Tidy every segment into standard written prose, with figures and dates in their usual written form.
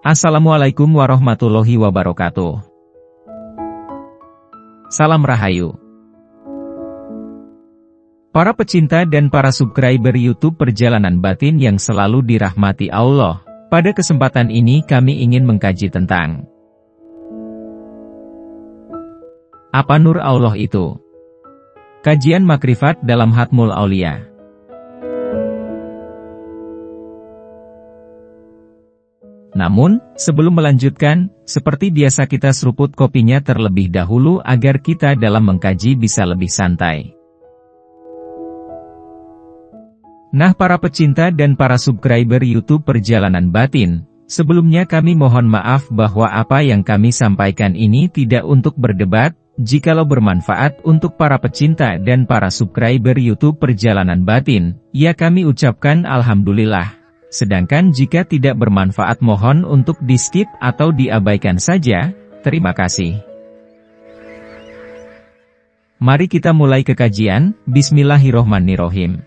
Assalamualaikum warahmatullahi wabarakatuh. Salam Rahayu. Para pecinta dan para subscriber YouTube Perjalanan Batin yang selalu dirahmati Allah, pada kesempatan ini kami ingin mengkaji tentang apa nur Allah itu? Kajian makrifat dalam Hatmul Aulia. Namun, sebelum melanjutkan, seperti biasa kita seruput kopinya terlebih dahulu agar kita dalam mengkaji bisa lebih santai. Nah, para pecinta dan para subscriber YouTube Perjalanan Batin, sebelumnya kami mohon maaf bahwa apa yang kami sampaikan ini tidak untuk berdebat, jikalau bermanfaat untuk para pecinta dan para subscriber YouTube Perjalanan Batin, ya kami ucapkan Alhamdulillah. Sedangkan jika tidak bermanfaat mohon untuk di-skip atau diabaikan saja, terima kasih. Mari kita mulai ke kajian, Bismillahirrohmanirrohim.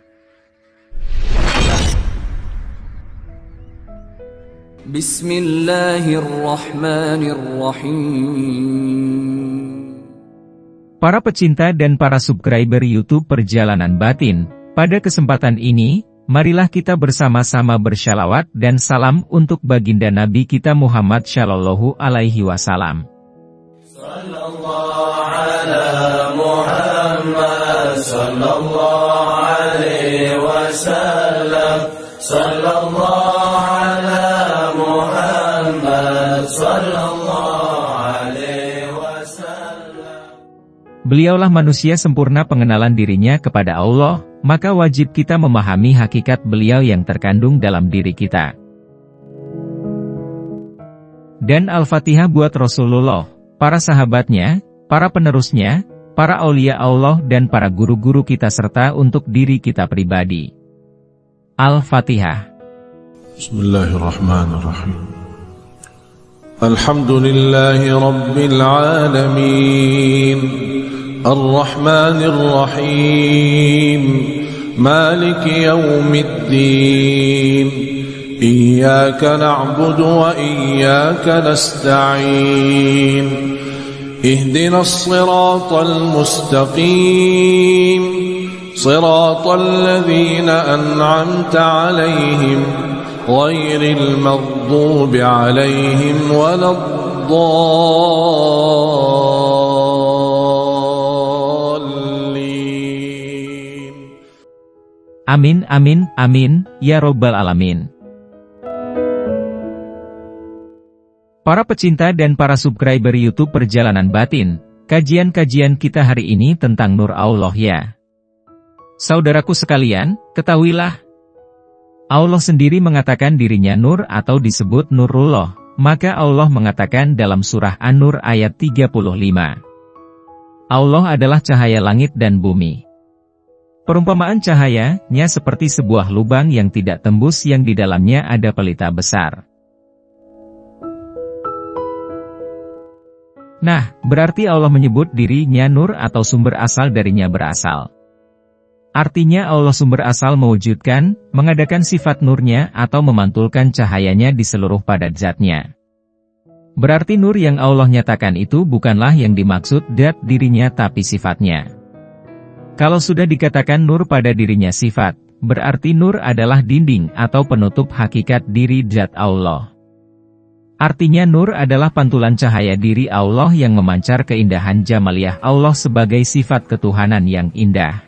Bismillahirrahmanirrahim. Para pecinta dan para subscriber YouTube Perjalanan Batin, pada kesempatan ini, marilah kita bersama-sama bersyalawat dan salam untuk baginda Nabi kita Muhammad Shallallahu Alaihi Wasallam. Sallallahu ala Muhammad Sallallahu Alaihi Wasallam. Sallallahu ala Muhammad Sallallahu Alaihi Wasallam. Beliaulah manusia sempurna pengenalan dirinya kepada Allah, maka wajib kita memahami hakikat beliau yang terkandung dalam diri kita. Dan Al-Fatihah buat Rasulullah, para sahabatnya, para penerusnya, para aulia Allah dan para guru-guru kita serta untuk diri kita pribadi. Al-Fatihah. Bismillahirrahmanirrahim. Alhamdulillahi Rabbil Alamin. الرحمن الرحيم مالك يوم الدين إياك نعبد وإياك نستعين اهدنا الصراط المستقيم صراط الذين أنعمت عليهم غير المغضوب عليهم ولا Amin, amin, amin, ya Robbal Alamin. Para pecinta dan para subscriber YouTube Perjalanan Batin, kajian-kajian kita hari ini tentang Nur Allah ya. Saudaraku sekalian, ketahuilah, Allah sendiri mengatakan dirinya Nur atau disebut Nurullah, maka Allah mengatakan dalam surah An-Nur ayat 35. Allah adalah cahaya langit dan bumi. Perumpamaan cahayanya seperti sebuah lubang yang tidak tembus yang di dalamnya ada pelita besar. Nah, berarti Allah menyebut dirinya Nur atau sumber asal darinya berasal. Artinya Allah sumber asal mewujudkan, mengadakan sifat nurnya atau memantulkan cahayanya di seluruh padat zatnya. Berarti nur yang Allah nyatakan itu bukanlah yang dimaksud zat dirinya tapi sifatnya. Kalau sudah dikatakan nur pada dirinya sifat, berarti nur adalah dinding atau penutup hakikat diri zat Allah. Artinya nur adalah pantulan cahaya diri Allah yang memancar keindahan jamaliyah Allah sebagai sifat ketuhanan yang indah.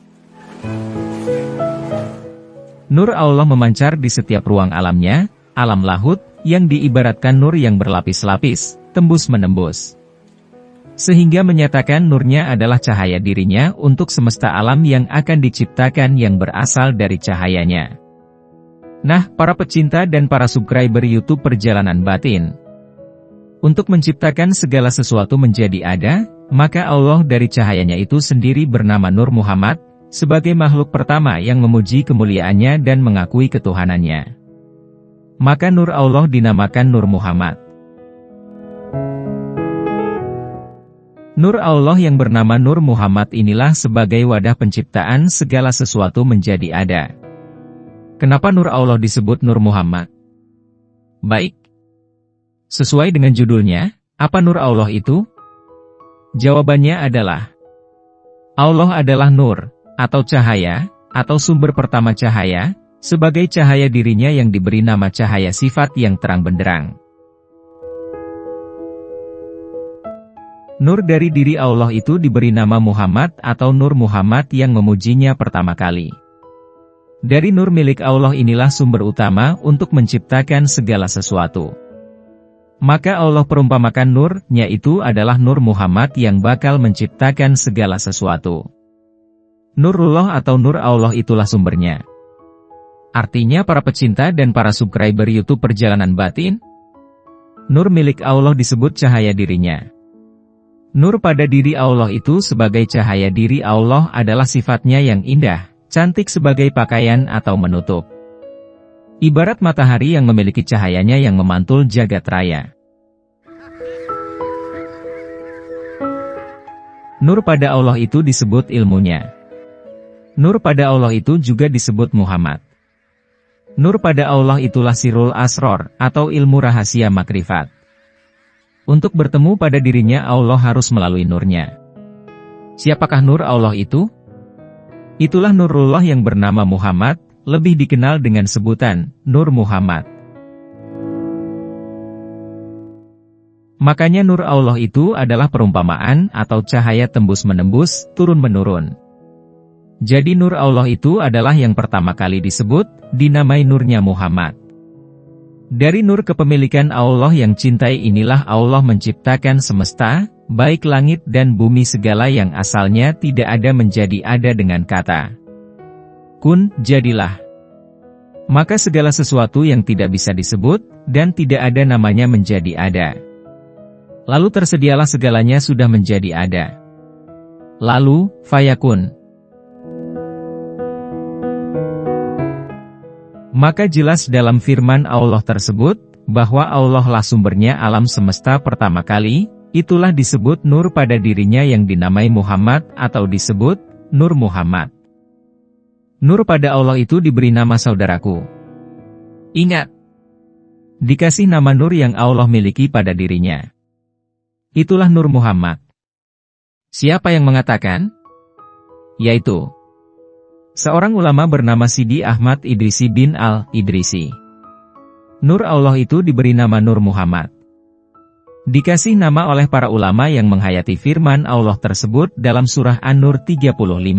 Nur Allah memancar di setiap ruang alamnya, alam lahut, yang diibaratkan nur yang berlapis-lapis, tembus-menembus. Sehingga menyatakan nurnya adalah cahaya dirinya untuk semesta alam yang akan diciptakan yang berasal dari cahayanya. Nah, para pecinta dan para subscriber YouTube Perjalanan Batin, untuk menciptakan segala sesuatu menjadi ada, maka Allah dari cahayanya itu sendiri bernama Nur Muhammad, sebagai makhluk pertama yang memuji kemuliaannya dan mengakui ketuhanannya. Maka Nur Allah dinamakan Nur Muhammad. Nur Allah yang bernama Nur Muhammad inilah sebagai wadah penciptaan segala sesuatu menjadi ada. Kenapa Nur Allah disebut Nur Muhammad? Baik. Sesuai dengan judulnya, apa nur Allah itu? Jawabannya adalah, Allah adalah nur, atau cahaya, atau sumber pertama cahaya, sebagai cahaya dirinya yang diberi nama cahaya sifat yang terang benderang. Nur dari diri Allah itu diberi nama Muhammad atau Nur Muhammad yang memujinya pertama kali. Dari nur milik Allah inilah sumber utama untuk menciptakan segala sesuatu. Maka Allah perumpamakan nur-Nya itu adalah Nur Muhammad yang bakal menciptakan segala sesuatu. Nurullah atau Nur Allah itulah sumbernya. Artinya para pecinta dan para subscriber YouTube Perjalanan Batin, nur milik Allah disebut cahaya dirinya. Nur pada diri Allah itu sebagai cahaya diri Allah adalah sifatnya yang indah, cantik sebagai pakaian atau menutup. Ibarat matahari yang memiliki cahayanya yang memantul jagat raya. Nur pada Allah itu disebut ilmunya. Nur pada Allah itu juga disebut Muhammad. Nur pada Allah itulah sirul asror, atau ilmu rahasia makrifat. Untuk bertemu pada dirinya Allah harus melalui nurnya. Siapakah nur Allah itu? Itulah Nurullah yang bernama Muhammad, lebih dikenal dengan sebutan Nur Muhammad. Makanya nur Allah itu adalah perumpamaan atau cahaya tembus-menembus, turun-menurun. Jadi nur Allah itu adalah yang pertama kali disebut, dinamai nurnya Muhammad. Dari nur kepemilikan Allah yang cintai inilah Allah menciptakan semesta, baik langit dan bumi segala yang asalnya tidak ada menjadi ada dengan kata kun, jadilah. Maka segala sesuatu yang tidak bisa disebut, dan tidak ada namanya menjadi ada. Lalu tersedialah segalanya sudah menjadi ada. Lalu, fayakun. Maka jelas dalam firman Allah tersebut, bahwa Allah lah sumbernya alam semesta pertama kali, itulah disebut nur pada dirinya yang dinamai Muhammad atau disebut Nur Muhammad. Nur pada Allah itu diberi nama saudaraku. Ingat, dikasih nama nur yang Allah miliki pada dirinya. Itulah Nur Muhammad. Siapa yang mengatakan? Yaitu seorang ulama bernama Sidi Ahmad Idrisi bin Al-Idrisi. Nur Allah itu diberi nama Nur Muhammad. Dikasih nama oleh para ulama yang menghayati firman Allah tersebut dalam surah An-Nur 35.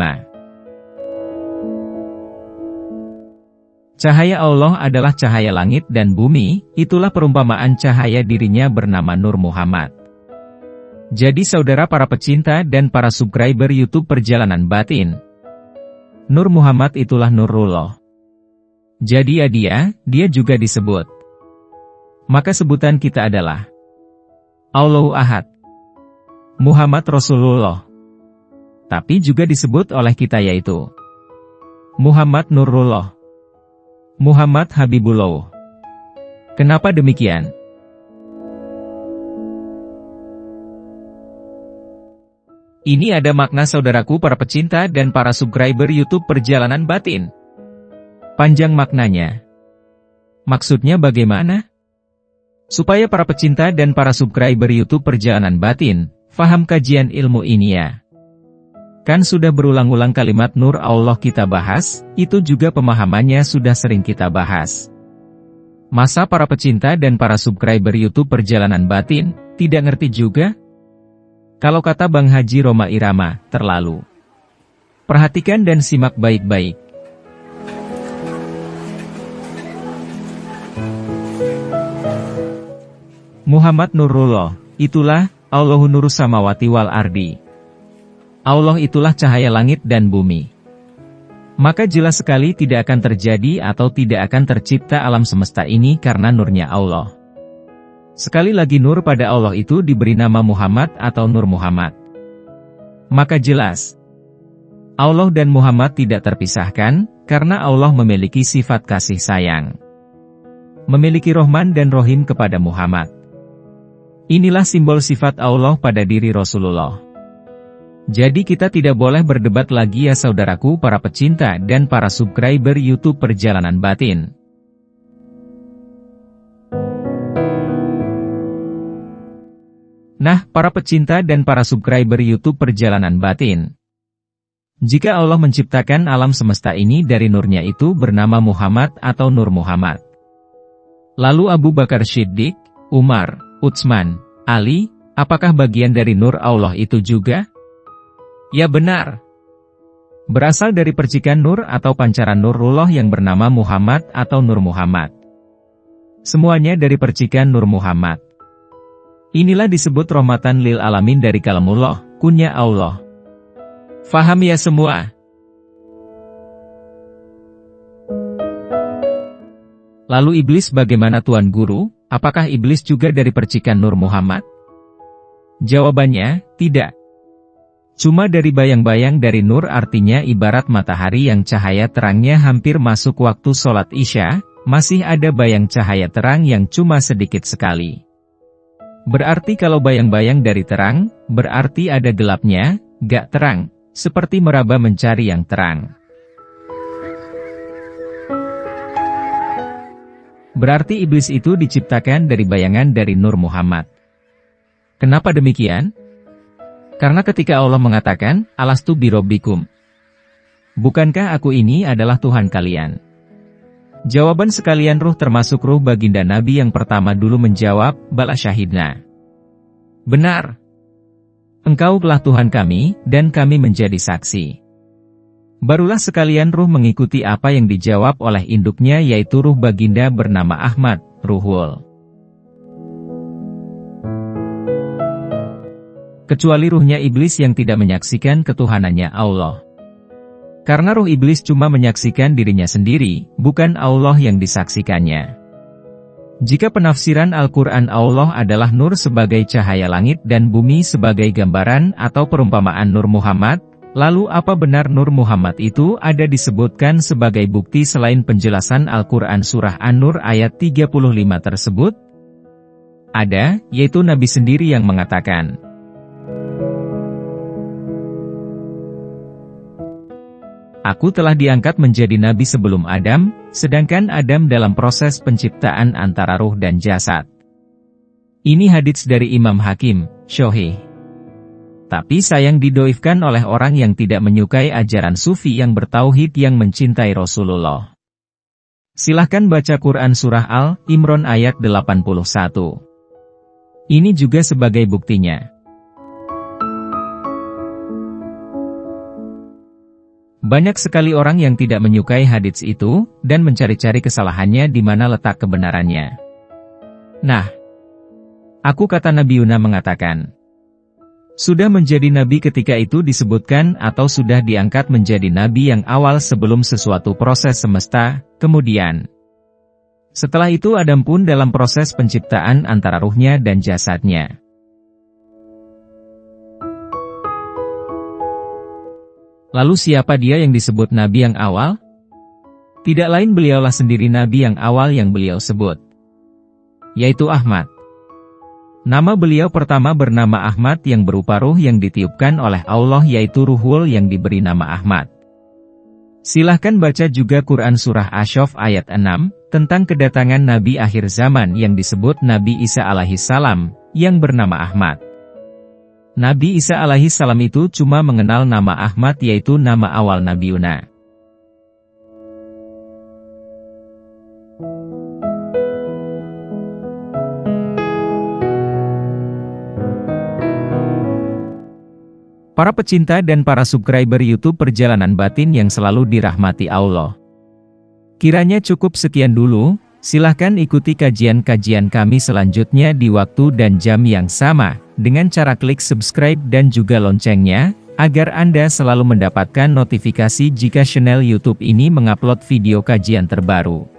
Cahaya Allah adalah cahaya langit dan bumi, itulah perumpamaan cahaya dirinya bernama Nur Muhammad. Jadi saudara para pecinta dan para subscriber YouTube Perjalanan Batin, Nur Muhammad itulah Nurullah. Jadi ya dia juga disebut. Maka sebutan kita adalah Allahu Ahad, Muhammad Rasulullah. Tapi juga disebut oleh kita yaitu Muhammad Nurullah, Muhammad Habibullah. Kenapa demikian? Ini ada makna saudaraku para pecinta dan para subscriber YouTube Perjalanan Batin. Panjang maknanya. Maksudnya bagaimana? Supaya para pecinta dan para subscriber YouTube Perjalanan Batin, faham kajian ilmu ini ya. Kan sudah berulang-ulang kalimat Nur Allah kita bahas, itu juga pemahamannya sudah sering kita bahas. Masa para pecinta dan para subscriber YouTube Perjalanan Batin, tidak ngerti juga? Kalau kata Bang Haji Roma Irama, terlalu. Perhatikan dan simak baik-baik. Muhammad Nurullah, itulah Allahu Nurus Samawati wal Ardi. Allah itulah cahaya langit dan bumi. Maka jelas sekali tidak akan terjadi atau tidak akan tercipta alam semesta ini karena nurnya Allah. Sekali lagi nur pada Allah itu diberi nama Muhammad atau Nur Muhammad. Maka jelas, Allah dan Muhammad tidak terpisahkan, karena Allah memiliki sifat kasih sayang. Memiliki Rahman dan Rahim kepada Muhammad. Inilah simbol sifat Allah pada diri Rasulullah. Jadi kita tidak boleh berdebat lagi ya saudaraku para pecinta dan para subscriber YouTube Perjalanan Batin. Nah, para pecinta dan para subscriber YouTube Perjalanan Batin. Jika Allah menciptakan alam semesta ini dari nurnya itu bernama Muhammad atau Nur Muhammad. Lalu Abu Bakar Siddiq, Umar, Utsman, Ali, apakah bagian dari nur Allah itu juga? Ya benar. Berasal dari percikan nur atau pancaran nurullah yang bernama Muhammad atau Nur Muhammad. Semuanya dari percikan Nur Muhammad. Inilah disebut rahmatan lil alamin dari kalamullah, kunya Allah. Faham ya semua? Lalu iblis bagaimana Tuan Guru? Apakah iblis juga dari percikan Nur Muhammad? Jawabannya, tidak. Cuma dari bayang-bayang dari nur, artinya ibarat matahari yang cahaya terangnya hampir masuk waktu sholat Isya, masih ada bayang cahaya terang yang cuma sedikit sekali. Berarti kalau bayang-bayang dari terang, berarti ada gelapnya, gak terang, seperti meraba mencari yang terang. Berarti iblis itu diciptakan dari bayangan dari Nur Muhammad. Kenapa demikian? Karena ketika Allah mengatakan, Alastu birobbikum. Bukankah aku ini adalah Tuhan kalian? Jawaban sekalian ruh termasuk ruh baginda Nabi yang pertama dulu menjawab, Bala syahidna. Benar. Engkau telah Tuhan kami, dan kami menjadi saksi. Barulah sekalian ruh mengikuti apa yang dijawab oleh induknya yaitu ruh baginda bernama Ahmad, Ruhul. Kecuali ruhnya iblis yang tidak menyaksikan ketuhanannya Allah. Karena ruh iblis cuma menyaksikan dirinya sendiri, bukan Allah yang disaksikannya. Jika penafsiran Al-Quran Allah adalah nur sebagai cahaya langit dan bumi sebagai gambaran atau perumpamaan Nur Muhammad, lalu apa benar Nur Muhammad itu ada disebutkan sebagai bukti selain penjelasan Al-Quran Surah An-Nur ayat 35 tersebut? Ada, yaitu Nabi sendiri yang mengatakan, Aku telah diangkat menjadi nabi sebelum Adam, sedangkan Adam dalam proses penciptaan antara ruh dan jasad. Ini hadits dari Imam Hakim, Sahih. Tapi sayang didoifkan oleh orang yang tidak menyukai ajaran sufi yang bertauhid yang mencintai Rasulullah. Silahkan baca Quran Surah Al-Imran ayat 81. Ini juga sebagai buktinya. Banyak sekali orang yang tidak menyukai hadits itu, dan mencari-cari kesalahannya di mana letak kebenarannya. Nah, aku kata Nabi Yuna mengatakan, sudah menjadi nabi ketika itu disebutkan atau sudah diangkat menjadi nabi yang awal sebelum sesuatu proses semesta, kemudian. Setelah itu Adam pun dalam proses penciptaan antara ruhnya dan jasadnya. Lalu siapa dia yang disebut nabi yang awal? Tidak lain beliaulah sendiri nabi yang awal yang beliau sebut, yaitu Ahmad. Nama beliau pertama bernama Ahmad yang berupa ruh yang ditiupkan oleh Allah yaitu Ruhul yang diberi nama Ahmad. Silahkan baca juga Quran Surah Asy-Syaff ayat 6, tentang kedatangan Nabi akhir zaman yang disebut Nabi Isa alaihissalam, yang bernama Ahmad. Nabi Isa alaihissalam itu cuma mengenal nama Ahmad yaitu nama awal Nabi Yuna. Para pecinta dan para subscriber YouTube Perjalanan Batin yang selalu dirahmati Allah. Kiranya cukup sekian dulu, silahkan ikuti kajian-kajian kami selanjutnya di waktu dan jam yang sama, dengan cara klik subscribe dan juga loncengnya, agar Anda selalu mendapatkan notifikasi jika channel YouTube ini mengupload video kajian terbaru.